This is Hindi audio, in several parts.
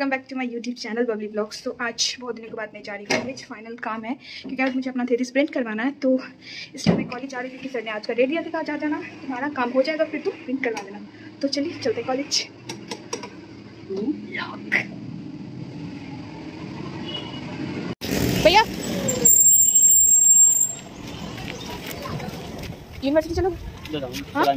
Welcome back to my YouTube channel bubbly blogs. तो आज बहुत दिनों के बाद मैं जा रही हूँ कॉलेज। फाइनल काम है क्योंकि आज मुझे अपना थेसिस प्रिंट करवाना है, तो इसलिए मैं कॉलेज जा रही हूँ क्योंकि सर ने आज का डेट दिया था, जा जाना तुम्हारा काम हो जाएगा फिर तो प्रिंट करवा देना। तो चलिए चलते कॉलेज। भैया यूनिवर्सिटी चलो। हाँ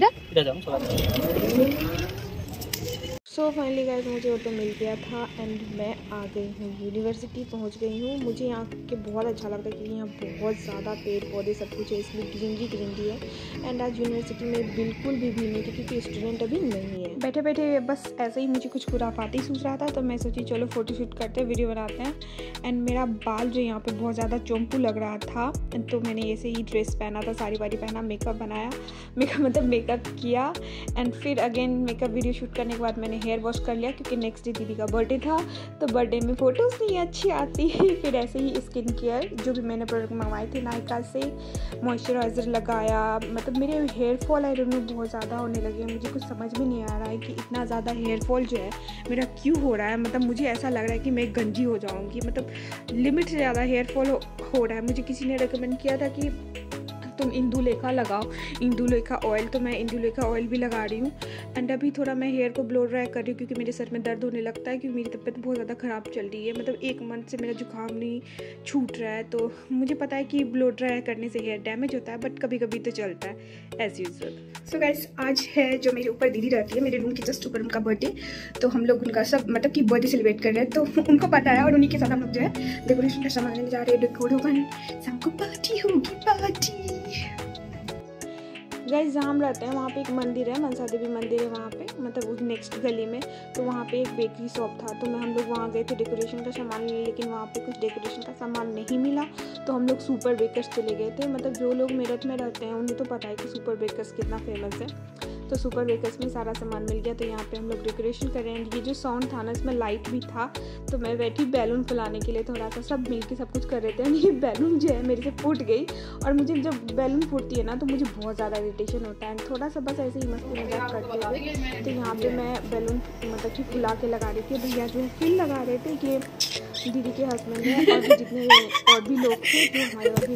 किधर? सो फाइनली गाइस मुझे ऑटो मिल गया था एंड मैं आ गई हूँ, यूनिवर्सिटी पहुँच गई हूँ। मुझे यहाँ के बहुत अच्छा लगता है क्योंकि यहाँ बहुत ज़्यादा पेड़ पौधे सब कुछ है, इसलिए ग्रीनरी है। एंड आज यूनिवर्सिटी में बिल्कुल भी भीड़ नहीं थी क्योंकि स्टूडेंट अभी नहीं है। बैठे बैठे बस ऐसे ही मुझे कुछ खुराफाती सूझ रहा था, तो मैं सोची चलो फोटोशूट करते हैं, वीडियो बनाते हैं। एंड मेरा बाल जो यहाँ पर बहुत ज़्यादा चोंपू लग रहा था, तो मैंने ऐसे ही ड्रेस पहना था, साड़ी वाड़ी पहना, मेकअप बनाया, मेकअप किया। एंड फिर अगेन मेकअप वीडियो शूट करने के बाद मैंने हेयर वॉश कर लिया क्योंकि नेक्स्ट डे दीदी का बर्थडे था, तो बर्थडे में फ़ोटोज़ नहीं अच्छी आती। फिर ऐसे ही स्किन केयर जो भी मैंने प्रोडक्ट मंगवाए थे नायका से, मॉइस्चराइज़र लगाया। मतलब मेरे hair fall I don't know बहुत ज़्यादा होने लगे। मुझे कुछ समझ में नहीं आ रहा है कि इतना ज़्यादा हेयर फॉल जो है मेरा क्यों हो रहा है। मतलब मुझे ऐसा लग रहा है कि मैं गंजी हो जाऊँगी, मतलब लिमिट से ज़्यादा हेयर फॉल हो रहा है। मुझे किसी ने रिकमेंड किया था कि तुम इंदुलेखा लगाओ, इंदुलेखा ऑयल, तो मैं इंदुलेखा ऑयल भी लगा रही हूँ। एंड अभी थोड़ा मैं हेयर को ब्लो ड्राई कर रही हूँ क्योंकि मेरे सर में दर्द होने लगता है क्योंकि मेरी तबीयत बहुत ज़्यादा ख़राब चल रही है। मतलब 1 मंथ से मेरा जुकाम नहीं छूट रहा है, तो मुझे पता है कि ब्लो ड्राई करने से हेयर डैमेज होता है, बट कभी कभी तो चलता है एज यूजुअल। सो गाइस आज है जो मेरे ऊपर दीदी रहती है, मेरे रूम के जस्ट ऊपर उनका बर्थडे, तो हम लोग उनका सब मतलब कि बर्थडे सेलिब्रेट कर रहे हैं, तो उनको पता है। और उन्हीं के साथ हम लोग जो है डेकोरेशन का सामान लेने जा रहे हैं। डेकोरेशन सबको पार्टी होगी, पार्टी। गाइस जहाँ हम रहते हैं वहाँ पे एक मंदिर है, मनसा देवी मंदिर है वहाँ पे, मतलब उस नेक्स्ट गली में। तो वहाँ पे एक बेकरी शॉप था, तो हम लोग वहाँ गए थे डेकोरेशन का सामान लेने, लेकिन वहाँ पे कुछ डेकोरेशन का सामान नहीं मिला, तो हम लोग सुपर बेकर्स चले गए थे। मतलब जो लोग मेरठ में रहते हैं उन्हें तो पता है कि सुपर बेकर्स कितना फेमस है, तो सुपर बेकर्स में सारा सामान मिल गया। तो यहाँ पे हम लोग डेकोरेशन कर रहे हैं। ये जो साउंड था ना, इसमें लाइट भी था, तो मैं बैठी बैलून फुलाने के लिए, थोड़ा सा सब मिल के सब कुछ कर रहे थे। ये बैलून जो है मेरे से फूट गई, और मुझे जब बैलून फूटती है ना तो मुझे बहुत ज़्यादा इरिटेशन होता है। थोड़ा सा बस ऐसे ही मस्ती मजाक करते हुए तो यहाँ पे मैं बैलून मतलब कि फुला के लगा रही थी। भैया जो है फिर लगा रहे थे कि दीदी के हस्बैंड है और भी जितने और भी लोग थे जो हमारे वहाँ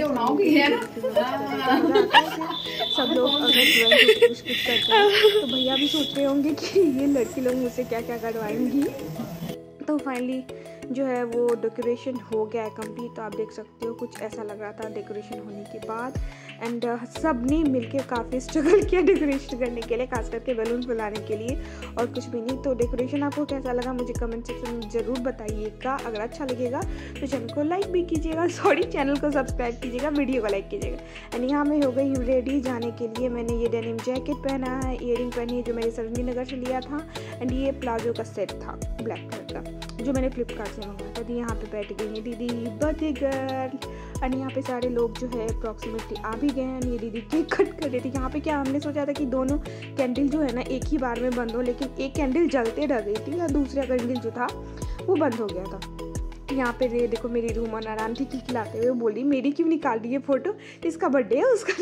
सब लोग अगर कुछ करते हैं तो भैया भी सोच रहे होंगे कि ये लड़की लोग मुझसे क्या क्या करवाएंगी। तो फाइनली जो है वो डेकोरेशन हो गया है कंप्लीट। तो आप देख सकते हो कुछ ऐसा लग रहा था डेकोरेशन होने के बाद। एंड सब ने मिलके काफ़ी स्ट्रगल किया डेकोरेशन करने के लिए, खास करके बैलून फुलाने के लिए, और कुछ भी नहीं। तो डेकोरेशन आपको कैसा लगा मुझे कमेंट सेक्शन में ज़रूर बताइएगा। अगर अच्छा लगेगा तो चैनल को लाइक भी कीजिएगा, चैनल को सब्सक्राइब कीजिएगा, वीडियो को लाइक कीजिएगा। एंड यहाँ मैं हो गई हूँ रेडी जाने के लिए। मैंने ये डेनिम जैकेट पहना है, ईयरिंग पहनी है जो मैंने सरोजनी नगर से लिया था, एंड ये प्लाजो का सेट था ब्लैक कलर का जो मैंने फ्लिपकार्ट से मंगवाया था। तो यहाँ पे बैठ गई है दीदी बर्थडे गर्ल, एंड यहाँ पे सारे लोग जो है अप्रॉक्सीमेटली आ भी गए हैं। ये दीदी केक कट कर रही थी। यहाँ पे क्या हमने सोचा था कि दोनों कैंडल जो है ना एक ही बार में बंद हो, लेकिन एक कैंडल जलते रह गई थी और दूसरा कैंडल जो था वो बंद हो गया था। यहाँ पे देखो मेरी रूमा नारायण थी खिलाते हुए, बोली मेरी क्यों निकाल रही है फ़ोटो, इसका बर्थडे है उसका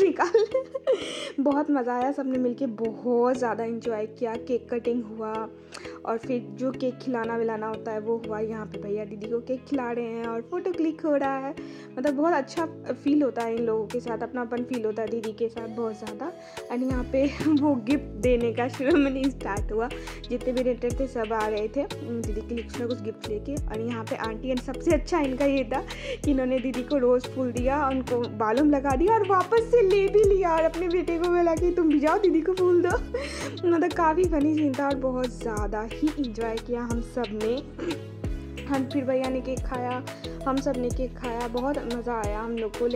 निकाल। बहुत मज़ा आया, सबने मिलके बहुत ज़्यादा इंजॉय किया। केक कटिंग हुआ और फिर जो केक खिलाना विलाना होता है वो हुआ। यहाँ पे भैया दीदी को केक खिला रहे हैं और फ़ोटो क्लिक हो रहा है। मतलब बहुत अच्छा फील होता है इन लोगों के साथ, अपनापन फील होता है दीदी के साथ बहुत ज़्यादा। एंड यहाँ पे वो गिफ्ट देने का सेरेमनी स्टार्ट हुआ। जितने भी रिलेटेड थे सब आ रहे थे दीदी के लिए कुछ ना कुछ गिफ्ट लेके। और यहाँ पे आंटी, एंड सबसे अच्छा इनका ये था कि इन्होंने दीदी को रोज़ फूल दिया, उनको बालों में लगा दिया और वापस से ले भी लिया और अपने बेटे को बोला कि तुम भी जाओ दीदी को फूल दो। मतलब काफ़ी फनी सीन था और बहुत ज़्यादा ही इंजॉय किया हम सब ने। हम फिर भैया ने केक खाया, हम सब ने केक खाया, बहुत मज़ा आया हम लोग को।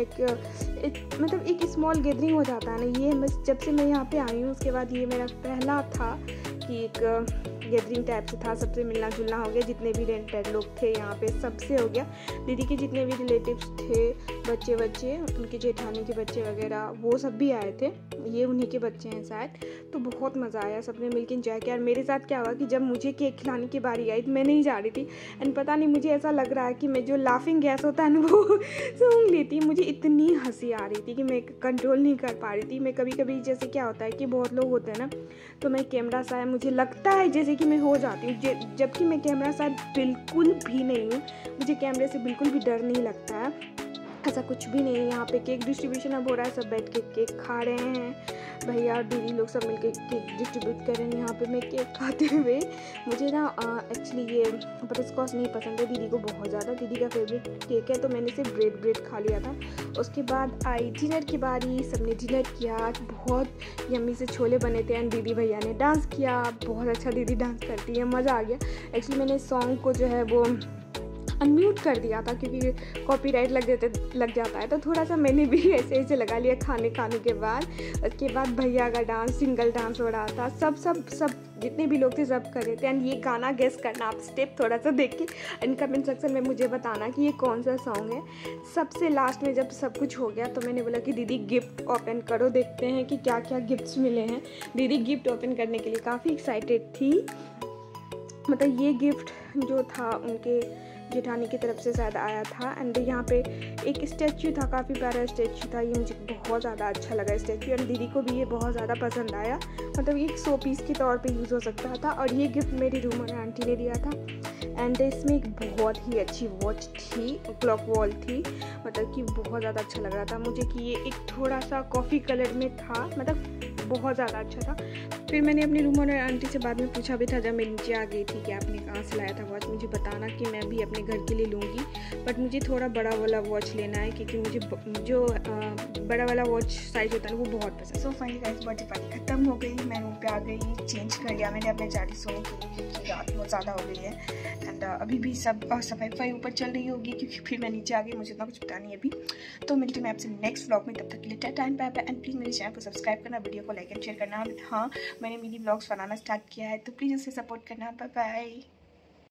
मतलब एक स्मॉल गैदरिंग हो जाता है ना। ये जब से मैं यहाँ पे आई हूँ उसके बाद ये मेरा पहला था कि एक गैदरिंग टाइप से था, सबसे मिलना जुलना हो गया। जितने भी रेंटेड लोग थे यहाँ पे सबसे हो गया। दीदी के जितने भी रिलेटिव्स थे, बच्चे उनके जेठानी के बच्चे वगैरह वो सब भी आए थे, ये उन्हीं के बच्चे हैं शायद। तो बहुत मज़ा आया, सबने मिलकर एंजॉय किया। और मेरे साथ क्या हुआ कि जब मुझे केक खिलाने की बारी आई तो मैं नहीं जा रही थी, एंड पता नहीं मुझे ऐसा लग रहा है कि मैं जो लाफिंग गैस होता है ना वो सूंघ लेती। मुझे इतनी हंसी आ रही थी कि मैं कंट्रोल नहीं कर पा रही थी। मैं कभी कभी जैसे क्या होता है कि बहुत लोग होते हैं ना, तो मैं कैमरा सा है, मुझे लगता है जैसे कि मैं हो जाती हूँ, जबकि मैं कैमरा साथ बिल्कुल भी नहीं हूँ। मुझे कैमरे से बिल्कुल भी डर नहीं लगता है, ऐसा कुछ भी नहीं है। यहाँ पे केक डिस्ट्रीब्यूशन अब हो रहा है, सब बैठ के केक खा रहे हैं, भैया और दीदी लोग सब मिलके केक डिस्ट्रीब्यूट कर रहे हैं। यहाँ पे मैं केक खाते हुए, मुझे ना एक्चुअली ये बटरस्कॉच नहीं पसंद है, दीदी को बहुत ज़्यादा, दीदी का फेवरेट केक है, तो मैंने सिर्फ ब्रेड खा लिया था। उसके बाद आई डिनर की बारी, सबने डिनर किया, बहुत यम्मी से छोले बने थे एंड दीदी भैया ने डांस किया, बहुत अच्छा दीदी डांस करती है, मज़ा आ गया। एक्चुअली मैंने सॉन्ग को जो है वो अनम्यूट कर दिया था क्योंकि कॉपीराइट लग जाता है, तो थोड़ा सा मैंने भी ऐसे लगा लिया खाने के बाद। उसके बाद भैया का डांस, सिंगल डांस हो रहा था, सब जितने भी लोग थे सब कर रहे थे। एंड ये गाना गेस करना, आप स्टेप थोड़ा सा देख के एंड कमेंट सेक्शन में मुझे बताना कि ये कौन सा सॉन्ग है। सबसे लास्ट में जब सब कुछ हो गया तो मैंने बोला कि दीदी गिफ्ट ओपन करो, देखते हैं कि क्या क्या गिफ्ट्स मिले हैं। दीदी गिफ्ट ओपन करने के लिए काफ़ी एक्साइटेड थी। मतलब ये गिफ्ट जो था उनके जेठानी की तरफ से शायद आया था। एंड यहाँ पे एक स्टैचू था, काफ़ी प्यारा स्टैचू था, ये मुझे बहुत ज़्यादा अच्छा लगा स्टैचू, एंड दीदी को भी ये बहुत ज़्यादा पसंद आया। मतलब ये एक शो पीस के तौर पे यूज़ हो सकता था। और ये गिफ्ट मेरी रूम और आंटी ने दिया था। एंड इसमें एक बहुत ही अच्छी वॉच थी, क्लॉक वॉल थी, मतलब कि बहुत ज़्यादा अच्छा लग रहा था मुझे कि ये एक थोड़ा सा कॉफ़ी कलर में था, मतलब बहुत ज़्यादा अच्छा था। फिर मैंने अपनी रूम और आंटी से बाद में पूछा भी था जब मैं नीचे आ गई थी कि आपने कहाँ से लाया था वॉच, मुझे बताना कि मैं भी अपने घर के लिए लूँगी, बट मुझे थोड़ा बड़ा वाला वॉच लेना है क्योंकि मुझे जो बड़ा वाला वॉच साइज होता है वो बहुत पसंद। So finally guys birthday party खत्म हो गई, मैं रूम पे आ गई, चेंज कर लिया मैंने अपने जाड़ी सोने के लिए क्योंकि रात बहुत ज़्यादा हो गई है। एंड अभी भी सब सफाई ऊपर चल रही होगी क्योंकि फिर मैं नीचे आ गई, मुझे इतना कुछ पता नहीं है अभी। तो मिलती हूँ मैं आपसे नेक्स्ट व्लॉग में, तब तक के लिए tata and bye bye. And please मेरे चैनल को सब्सक्राइब करना, वीडियो को लाइक एंड शेयर करना। हाँ, मैंने मिनी व्लॉग्स बनाना स्टार्ट किया है तो प्लीज़ उसे सपोर्ट करना। Bye bye.